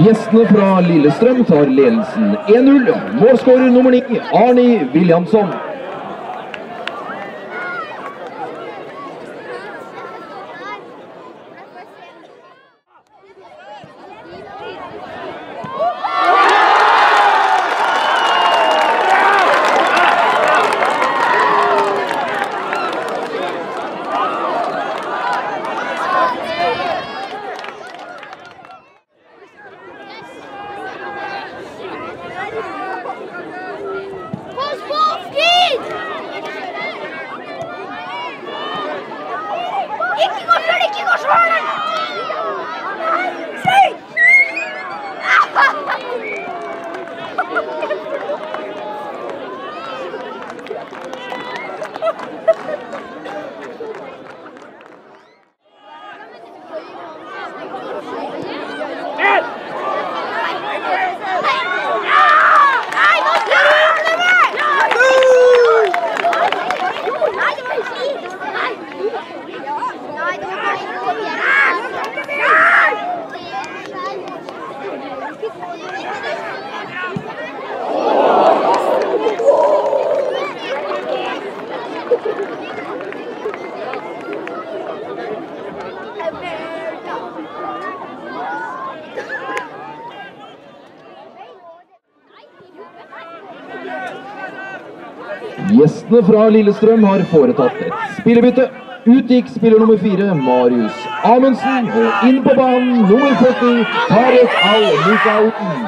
Gjestene fra Lillestrøm tar ledelsen 1-0. Målskårer nummer 9, Arni Williamson. Gjestene fra Lillestrøm har foretatt et spillebytte. Ut gikk spiller nummer 4, Marius Amundsen, og inn på banen nummer 40, Tarek Al-Musaouten.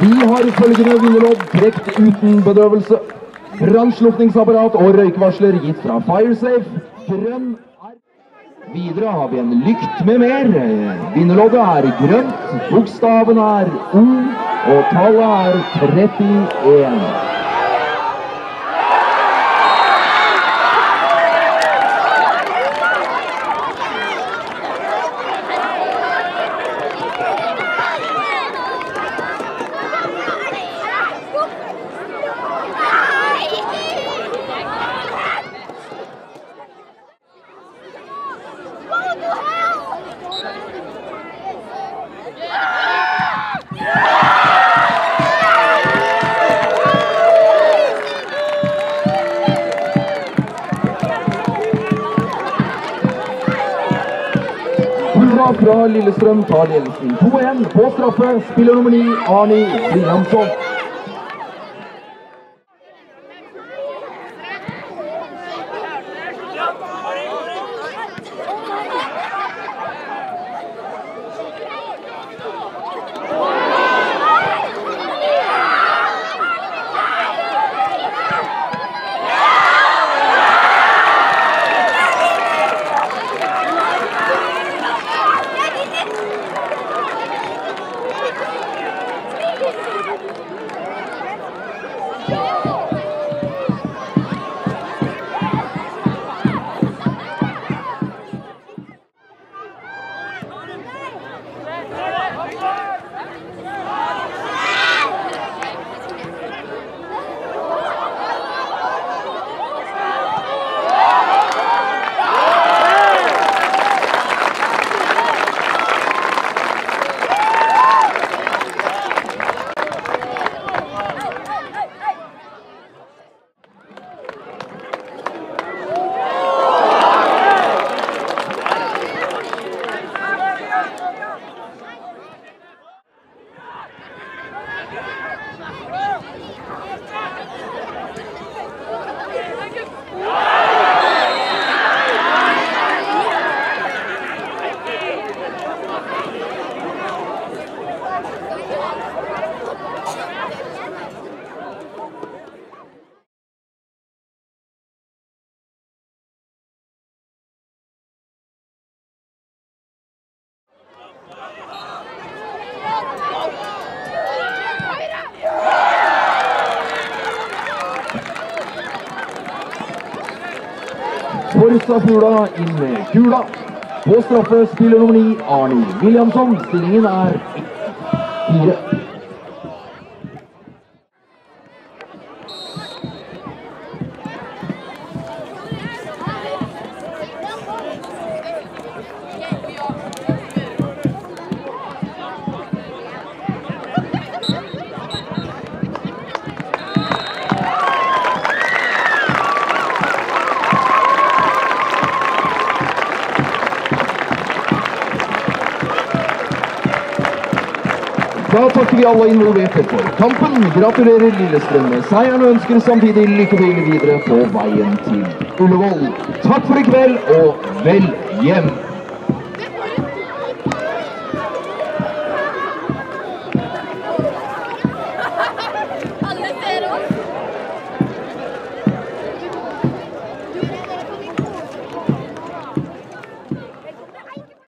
De har følgende vinnerlodd trekt uten bedøvelse. Brannslukningsapparat og røykvarsler gitt fra Firesafe. Grønn er... Videre har vi en lykt med mer. Vinnerloddet er grønt, bokstaven er O, og tallet er 31. Fra Lillestrøm tar ledelsen 2-1 på straffe, spiller nummer 9, Arni Williamson. Forsa Fugla inn med kula. På straffe spiller nummer 9, Arni Williamson. Stillingen er 4. Da takker vi alle involverte for kampen. Gratulerer Lillestrøm med seieren og ønsker samtidig lykke til videre på veien til Ullevål. Takk for i kveld og vel hjem!